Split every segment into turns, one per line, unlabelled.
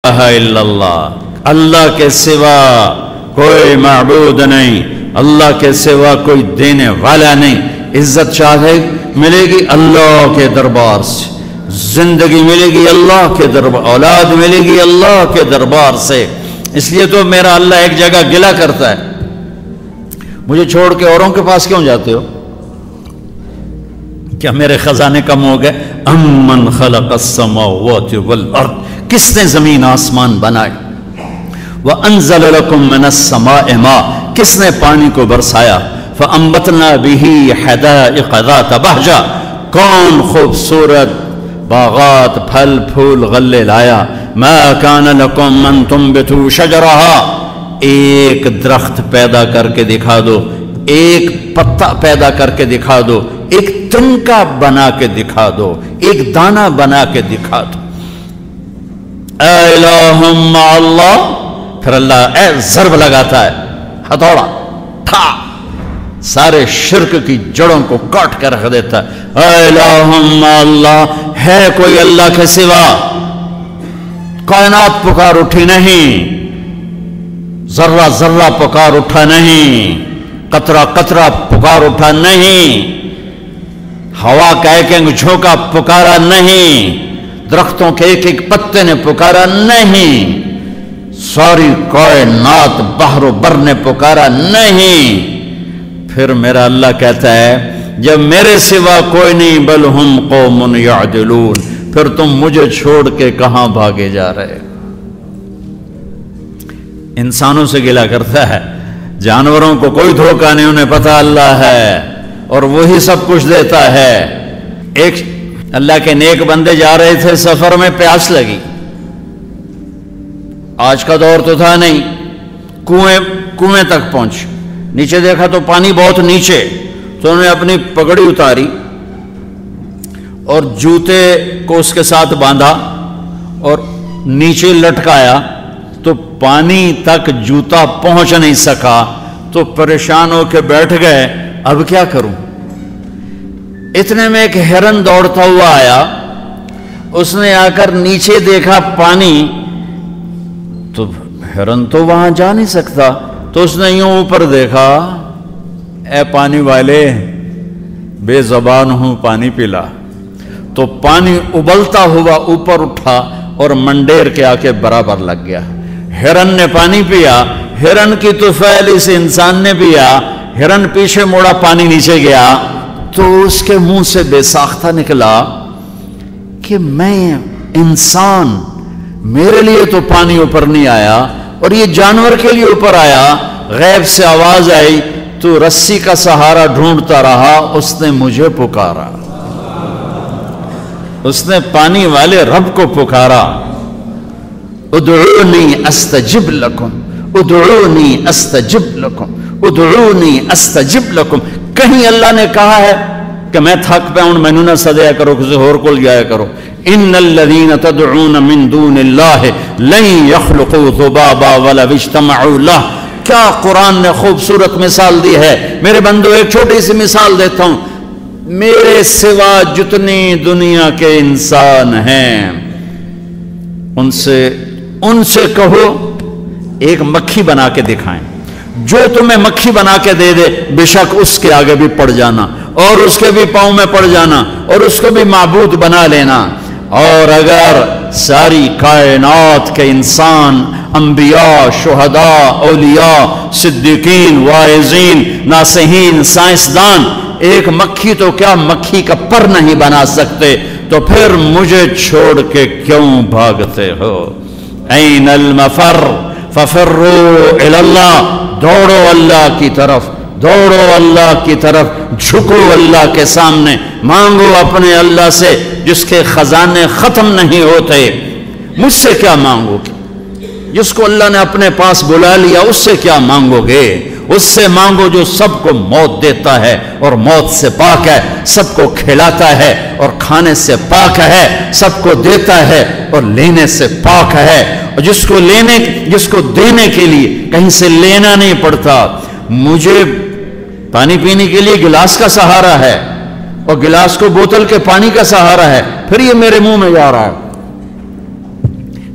الہ الا اللہ، اللہ کے سوا کوئی معبود نہیں، اللہ کے سوا کوئی دینے والا نہیں۔ عزت چاہے ملے گی اللہ کے دربار سے، زندگی ملے گی اللہ کے دربار، اولاد ملے گی اللہ کے دربار سے۔ اس لیے تو میرا اللہ ایک جگہ گلہ کرتا ہے، مجھے چھوڑ کے اوروں کے پاس کیوں جاتے ہو؟ کیا میرے خزانے کم ہو گئے؟ امن خلق السماوات والارض، کس نے زمین آسمان بنائے؟ وانزل لكم من السماء ماء، کس نے پانی کو برسایا؟ فانبتنا به حدائق ذات بہجہ، کون خوبصورت باغات پھل پھول غلے لایا؟ ما كان لكم ان تنبتوا شجرها، ایک درخت پیدا کر کے دکھا دو، ایک پتا پیدا کر کے دکھا دو، ایک تنکا بنا کے دکھا دو، ایک دانہ بنا کے دکھا دو۔ الہ مع اللہ، پھر اللہ ضرب لگاتا ہے، ہتھوڑا تھا، سارے شرک کی جڑوں کو کاٹ کے رکھ دیتا ہے۔ الہ مع اللہ، ہے کوئی اللہ کے سوا؟ کائنات پکار اٹھی نہیں، ذرہ ذرہ پکار اٹھا نہیں، قطرہ قطرہ پکار اٹھا نہیں، ہوا کا ایک ایک جھونکا پکارا نہیں، درختوں کے ایک ایک پتے نے پکارا نہیں، ساری کائنات بحر و بر نے پکارا نہیں۔ پھر میرا اللہ کہتا ہے جب میرے سوا کوئی نہیں، بل ہم قوم یعدلون، پھر تم مجھے چھوڑ کے کہاں بھاگے جا رہے؟ انسانوں سے گلہ کرتا ہے، جانوروں کو کوئی دھوکہ نہیں، انہیں پتہ اللہ ہے اور وہی سب کچھ دیتا ہے۔ ایک اللہ کے نیک بندے جا رہے تھے سفر میں، پیاس لگی، آج کا دور تو تھا نہیں، کنویں تک پہنچ، نیچے دیکھا تو پانی بہت نیچے، تو انہوں نے اپنی پگڑی اتاری اور جوتے کو اس کے ساتھ باندھا اور نیچے لٹکایا، تو پانی تک جوتا پہنچ نہیں سکا، تو پریشان ہو کے بیٹھ گئے، اب کیا کروں؟ اتنے میں ایک ہرن دوڑتا ہوا آیا، اس نے آ کر نیچے دیکھا پانی، تو ہرن تو وہاں جا نہیں سکتا، تو اس نے یوں اوپر دیکھا، اے پانی والے بے زبان ہوں، پانی پلا۔ تو پانی ابلتا ہوا اوپر اٹھا اور منڈیر کے آ کے برابر لگ گیا۔ ہرن نے پانی پیا، ہرن کی طفیل اس انسان نے پیا، ہرن پیچھے موڑا، پانی نیچے گیا، تو اس کے منہ سے بے ساختہ نکلا کہ میں انسان، میرے لیے تو پانی اوپر نہیں آیا اور یہ جانور کے لیے اوپر آیا۔ غیب سے آواز آئی، تو رسی کا سہارا ڈھونڈتا رہا، اس نے مجھے پکارا، اس نے پانی والے رب کو پکارا۔ ادعونی استجب لکم، ادعونی استجب لکم، ادعونی استجب لکم۔ کہیں اللہ نے کہا ہے کہ میں تھک پہ ہوں، مینوں نہ سدیا کرو، کسی اور کو جایا کرو؟ ان الذین تدعون من دون اللہ لن یخلقوا ذبابا ولو اجتمعوا لہ۔ کیا قرآن نے خوبصورت مثال دی ہے۔ میرے بندو ایک چھوٹی سی مثال دیتا ہوں، میرے سوا جتنی دنیا کے انسان ہیں ان سے کہو ایک مکھی بنا کے دکھائیں، جو تمہیں مکھی بنا کے دے دے بے شک اس کے آگے بھی پڑ جانا اور اس کے بھی پاؤں میں پڑ جانا اور اس کو بھی معبود بنا لینا۔ اور اگر ساری کائنات کے انسان، انبیاء، شہداء، اولیاء، صدیقین، واعظین، ناصحین، سائنسدان ایک مکھی تو کیا مکھی کا پر نہیں بنا سکتے، تو پھر مجھے چھوڑ کے کیوں بھاگتے ہو؟ این المفر ففروا الی اللہ، دوڑو اللہ کی طرف، دوڑو اللہ کی طرف، جھکو اللہ کے سامنے، مانگو اپنے اللہ سے جس کے خزانے ختم نہیں ہوتے۔ مجھ سے کیا مانگو گے؟ جس کو اللہ نے اپنے پاس بلا لیا اس سے کیا مانگو گے؟ اس سے مانگو جو سب کو موت دیتا ہے اور موت سے پاک ہے، سب کو کھلاتا ہے اور کھانے سے پاک ہے، سب کو دیتا ہے اور لینے سے پاک ہے، اور جس کو دینے کے لیے کہیں سے لینا نہیں پڑتا۔ مجھے پانی پینے کے لیے گلاس کا سہارا ہے اور گلاس کو بوتل کے پانی کا سہارا ہے، پھر یہ میرے منہ میں جا رہا ہے۔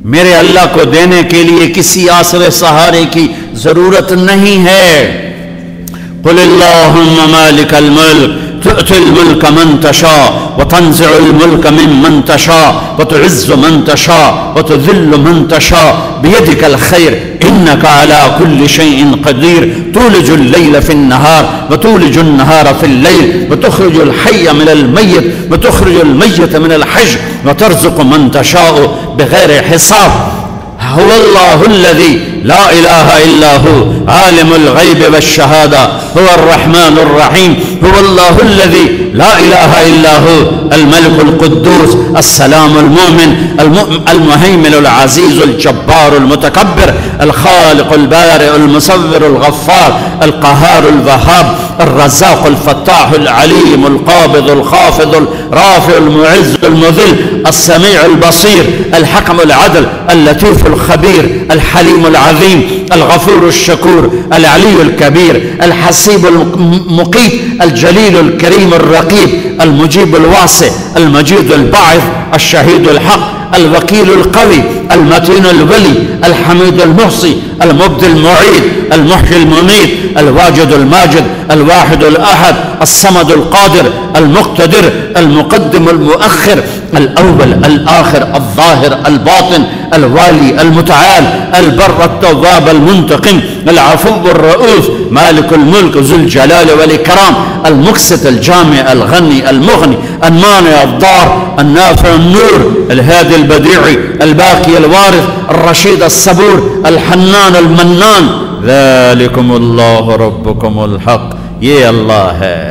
میرے اللہ کو دینے کے لیے کسی آسرے سہارے کی ضرورت نہیں ہے۔ قل اللہم مالک الملک تؤتی الملک من تشاء وتنزع الملک ممن تشاء وتعز من تشاء وتذل من تشاء بيدك الخير إنك على كل شيء قدير تولج الليل في النهار وتولج النهار في الليل وتخرج الحي من الميت وتخرج الميت من الحي وترزق من تشاء بغير حساب هو الله الذي لا إله إلا هو عالم الغيب والشهادة هو الرحمن الرحيم هو الله الذي لا إله إلا هو الملك القدوس السلام المؤمن المهيمن العزيز الجبار المتكبر الخالق البارئ المصور الغفار القهار الوهاب الرزاق الفتاح العليم القابض الخافض الرافع المعز المذل السميع البصير الحكم العدل اللطيف الخبير الحليم العظيم الغفور الشكور العلي الكبير الحسيب المقيت الجليل الكريم الرقيب المجيب الواسع المجيد الباعث الشهيد الحق الوكيل القوي المتين الولي الحميد المحصي المبدي المعيد المحيي المميت الواجد الماجد الواحد الأحد الصمد القادر المقتدر المقدم المؤخر الأول الآخر الظاهر الباطن الوالي المتعال البر التواب المنتقم العفو الرؤوف مالك الملك ذو الجلال والإكرام المقسط الجامع الغني المغني المانع الضار النافع النور الهادي البديع الباقي الوارث الرشيد الصبور الحنان المنان ذلكم الله ربكم الحق یہ اللہ ہے،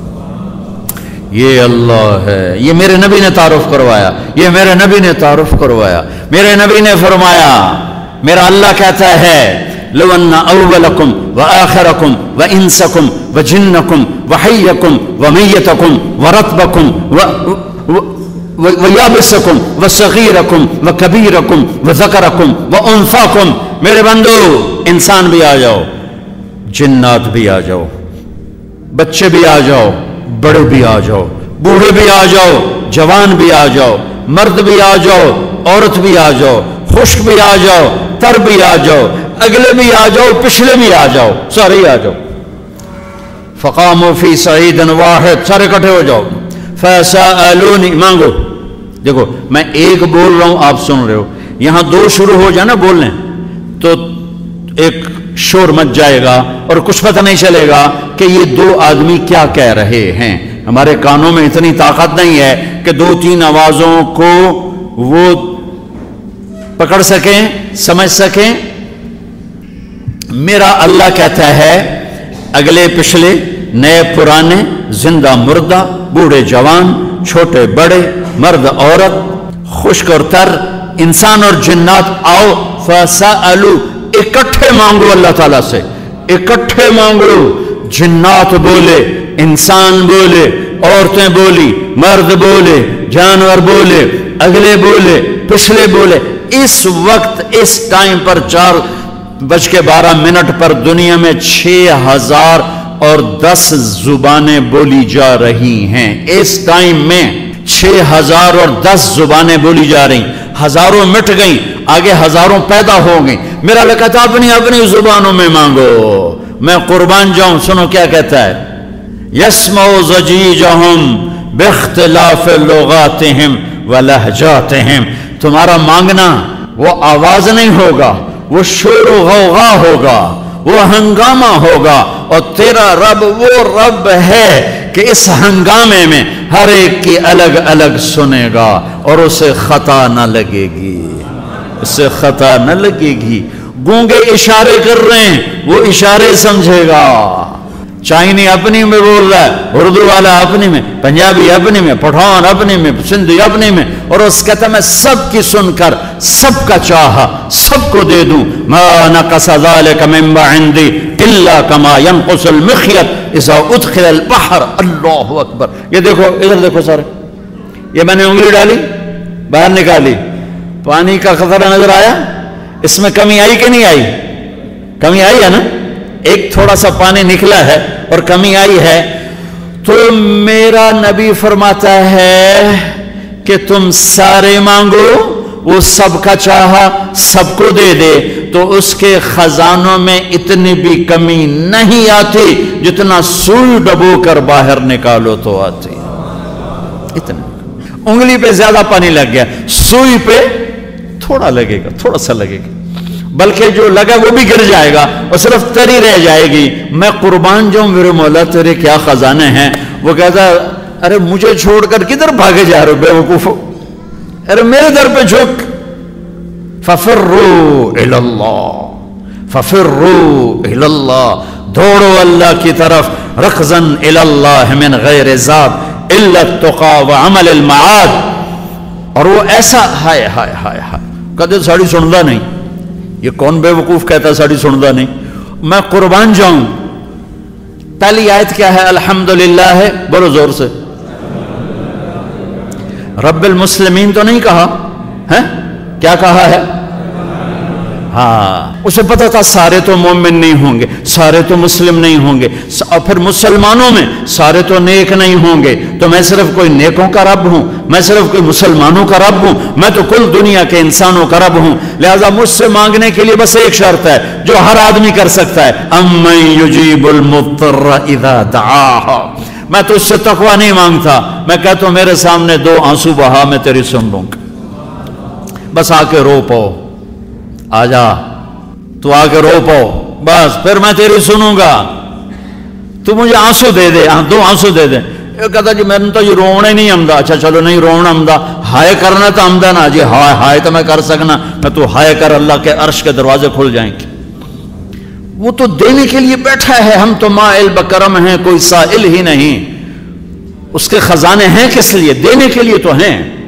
یہ اللہ ہے۔ یہ میرے نبی نے تعارف کروایا، یہ میرے نبی نے تعارف کروایا۔ میرے نبی نے فرمایا، میرا اللہ کہتا ہے لو ان اولکم وآخرکم وانسکم وجنکم وحیکم ومیتکم ورطبکم ویابسکم وصغیرکم وکبیرکم وذکرکم وانثاکم، میرے بندو انسان بھی آ جاؤ، جنات بھی آ جاؤ، بچے بھی آ جاؤ، بڑے بھی آ جاؤ، بوڑھے بھی آ جاؤ، جوان بھی آ جاؤ، مرد بھی آ جاؤ، عورت بھی آ جاؤ، خشک بھی آ جاؤ، تر بھی آ جاؤ، اگلے بھی آ جاؤ، پچھلے بھی آ جاؤ، سارے ہی آ جاؤ۔ فقاموا فی صعید واحد، سارے اکٹھے ہو جاؤ۔ فسألونی، مانگو۔ دیکھو میں ایک بول رہا ہوں، آپ سن رہے ہو، یہاں دو شروع ہو جائے نا بولنے تو ایک شور مچ جائے گا اور کچھ پتہ نہیں چلے گا کہ یہ دو آدمی کیا کہہ رہے ہیں۔ ہمارے کانوں میں اتنی طاقت نہیں ہے کہ دو تین آوازوں کو وہ پکڑ سکیں، سمجھ سکیں۔ میرا اللہ کہتا ہے اگلے پچھلے، نئے پرانے، زندہ مردہ، بوڑھے جوان، چھوٹے بڑے، مرد عورت، خشک اور تر، انسان اور جنات آؤ فسألو، اکٹھے مانگو اللہ تعالیٰ سے، اکٹھے مانگو۔ جنات بولے، انسان بولے، عورتیں بولی، مرد بولے، جانور بولے، اگلے بولے، پچھلے بولے۔ اس وقت اس ٹائم پر 4:12 پر دنیا میں 6010 زبانیں بولی جا رہی ہیں۔ اس ٹائم میں 6010 زبانیں بولی جا رہی، ہزاروں مٹ گئیں، آگے ہزاروں پیدا ہو گئیں۔ میرا اللہ کہتا ہے اپنی اپنی زبانوں میں مانگو، میں قربان جاؤں۔ سنو کیا کہتا ہے، یسمعوا ضجیجہم باختلاف لغاتہم ولہجاتہم۔ تمہارا مانگنا وہ آواز نہیں ہوگا، وہ شور و غوغا ہوگا، وہ ہنگامہ ہوگا، اور تیرا رب وہ رب ہے کہ اس ہنگامے میں ہر ایک کی الگ الگ سنے گا اور اسے خطا نہ لگے گی، اسے خطا نہ لگے گی۔ گونگے اشارے کر رہے ہیں، وہ اشارے سمجھے گا۔ چائنی اپنی میں بول رہا ہے، اردو والا اپنی میں، پنجابی اپنی میں، پٹھان اپنی میں، سندھی اپنی میں، اور اس کہتا میں سب کی سن کر سب کا چاہا سب کو دے دوں۔ ما نقص ذلك من عندي الا كما ينقص المخيط اذا ادخل البحر۔ اللہ اکبر۔ یہ دیکھو، ادھر دیکھو سارے، یہ میں نے انگلی ڈالی باہر نکالی، پانی کا قطرہ نظر آیا، اس میں کمی آئی کہ نہیں آئی؟ کمی آئی ہے نا، ایک تھوڑا سا پانی نکلا ہے اور کمی آئی ہے۔ تو میرا نبی فرماتا ہے کہ تم سارے مانگو وہ سب کا چاہا سب کو دے دے تو اس کے خزانوں میں اتنی بھی کمی نہیں آتی جتنا سوئی ڈبو کر باہر نکالو تو آتی. اتنا انگلی پہ زیادہ پانی لگ گیا، سوئی پہ تھوڑا لگے گا، تھوڑا سا لگے گا، بلکہ جو لگا وہ بھی گر جائے گا اور صرف تری رہ جائے گی. میں قربان جاؤں میرے مولا تیرے کیا خزانے ہیں. وہ کہتا ارے مجھے چھوڑ کر کدھر بھاگے جا رہے ہو بے وقوفو، ارے میرے در پہ جھک. ففروا الی اللہ، ففروا الی اللہ، دوڑو اللہ کی طرف. رکضاً الی اللہ من غیر ذات الا التقى وعمل المعاد. اور وہ ایسا ہائے ہائے ہائے ہائے کدے ساڑی سندا نہیں. یہ کون بے وقوف کہتا ساڑی سندا نہیں. میں قربان جاؤں. پہلی آیت کیا ہے؟ الحمدللہ ہے، بولو زور سے. رب المسلمین تو نہیں کہا ہے، کیا کہا ہے؟ ہاں، اسے پتا تھا سارے تو مومن نہیں ہوں گے، سارے تو مسلم نہیں ہوں گے، اور پھر مسلمانوں میں سارے تو نیک نہیں ہوں گے. تو میں صرف کوئی نیکوں کا رب ہوں، میں صرف کوئی مسلمانوں کا رب ہوں، میں تو کل دنیا کے انسانوں کا رب ہوں. لہذا مجھ سے مانگنے کے لیے بس ایک شرط ہے جو ہر آدمی کر سکتا ہے. امن یجیب المضطر اذا دعاہ. میں تو اس سے تقوی نہیں مانگتا، میں کہتا ہوں میرے سامنے 2 آنسو بہا، میں تیری سن لوں گا. بس آ کے رو پاؤ، آ جا تو آ کے رو پاؤ، بس پھر میں تیری سنوں گا. تو مجھے آنسو دے دے، 2 آنسو دے دے. یہ کہتا جی میں نے تو یہ رونے نہیں آمدا. اچھا چلو نہیں رونا آمدا، ہائے کرنا تو آمدا نا جی. ہائے ہائے تو میں کر سکنا، میں تو ہائے کر اللہ کے عرش کے دروازے کھل جائیں گے. وہ تو دینے کے لیے بیٹھا ہے، ہم تو مائل بکرم ہیں، کوئی سائل ہی نہیں. اس کے خزانے ہیں کس لیے؟ دینے کے لیے تو ہیں.